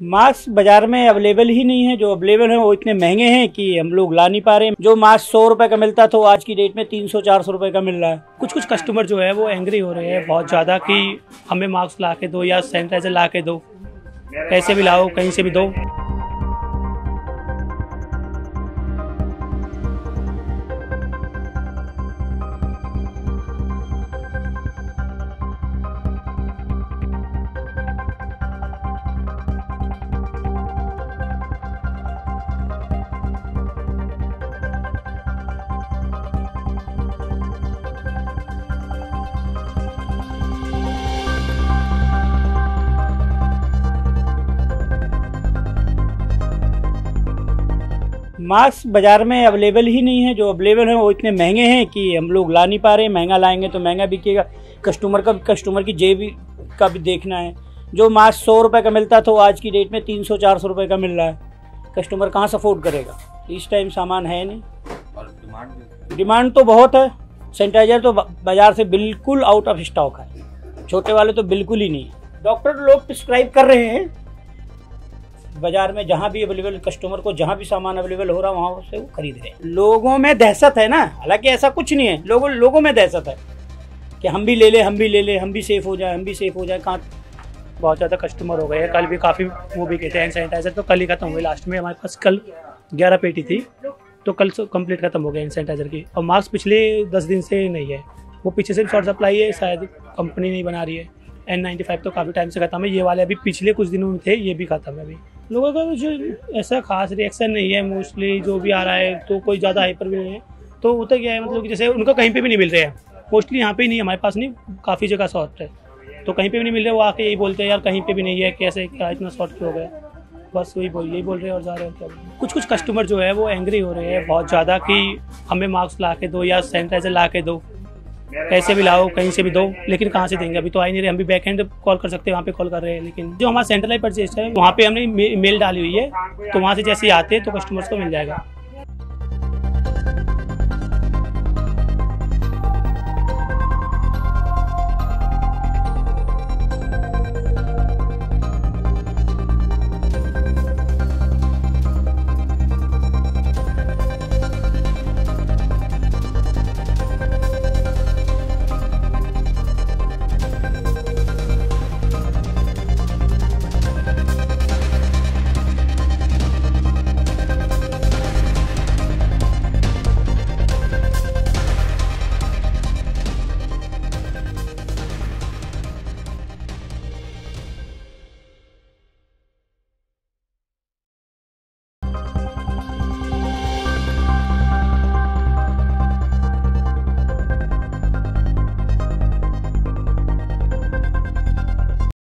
Mask बाजार में available ही नहीं है। जो अवेलेबल है वो इतने महंगे हैं कि हम लोग ला नहीं पा रहे। जो मास्क 100 रुपए का मिलता था वो आज की डेट में 300-400 रुपए का मिल रहा है। कुछ कस्टमर जो है वो एंग्री हो रहे हैं बहुत ज़्यादा कि हमें मास्क ला के दो या सैनिटाइजर ला के दो, पैसे भी लाओ कहीं से भी दो। मास्क बाजार में अवेलेबल ही नहीं है। जो अवेलेबल है वो इतने महंगे हैं कि हम लोग ला नहीं पा रहे। महंगा लाएंगे तो महंगा बिकेगा, कस्टमर की जेब का भी देखना है। जो मास्क 100 रुपए का मिलता था वो आज की डेट में 300-400 रुपए का मिल रहा है। कस्टमर कहाँ से अफोर्ड करेगा? इस टाइम सामान है नहीं और डिमांड तो बहुत है। सैनिटाइजर तो बाजार से बिल्कुल आउट ऑफ स्टॉक है, छोटे वाले तो बिल्कुल ही नहीं है। डॉक्टर लोग प्रिस्क्राइब कर रहे हैं बाजार में, जहाँ भी अवेलेबल कस्टमर को जहाँ भी सामान अवेलेबल हो रहा है वहाँ से वो खरीद रहे हैं। लोगों में दहशत है ना, हालांकि ऐसा कुछ नहीं है। लोगों में दहशत है कि हम भी ले ले, हम भी सेफ हो जाए। कहाँ बहुत ज़्यादा कस्टमर हो गए हैं। कल भी काफ़ी वो भी कहते हैं सैनिटाइजर तो कल ही खत्म हुए। लास्ट में हमारे पास कल 11 पेटी थी तो कल कंप्लीट खत्म हो गया सैनिटाइजर की। और मास्क पिछले 10 दिन से नहीं है, वो पीछे से शॉर्ट सप्लाई है, शायद कंपनी नहीं बना रही है। N95 तो काफ़ी टाइम से खत्म है, ये वाले अभी पिछले कुछ दिनों में थे, ये भी खत्म है। अभी लोगों का जो ऐसा खास रिएक्शन नहीं है, मोस्टली जो भी आ रहा है तो कोई ज़्यादा हाइपर भी नहीं है। तो होता क्या है, मतलब कि जैसे उनको कहीं पे भी नहीं मिल रहे हैं, मोस्टली यहाँ पे ही नहीं, हमारे पास नहीं, काफ़ी जगह शॉर्ट है तो कहीं पे भी नहीं मिल रहे। वो आके यही बोलते हैं यार कहीं पे भी नहीं है, कैसे क्या इतना शॉर्ट क्यों हो गया, बस यही बोल रहे हैं और जा रहे हैं। क्या कुछ कस्टमर जो है वो एंग्री हो रहे हैं बहुत ज़्यादा कि हमें मास्क ला के दो या सैनिटाइजर ला के दो, पैसे भी लाओ कहीं से भी दो। लेकिन कहाँ से देंगे, अभी तो आ ही नहीं रहे। हम भी बैक एंड कॉल कर सकते हैं, वहाँ पे कॉल कर रहे हैं। लेकिन जो हमारा सेंट्रलाइज परचेज है वहाँ पे हमने मेल डाली हुई है, तो वहाँ से जैसे ही आते हैं तो कस्टमर्स को मिल जाएगा।